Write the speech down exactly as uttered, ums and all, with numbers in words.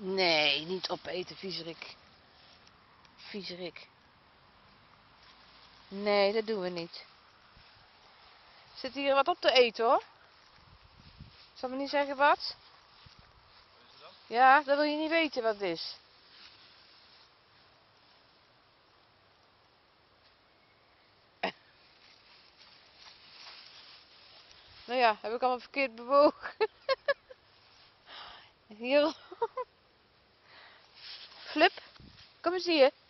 Nee, niet opeten, viezerik. Viezerik. Nee, dat doen we niet. Zit hier wat op te eten hoor. Zal me niet zeggen wat? Wat is het dan? Ja, dat wil je niet weten wat het is. Nou ja, heb ik allemaal verkeerd bewogen. Hier. Flip, kom eens hier.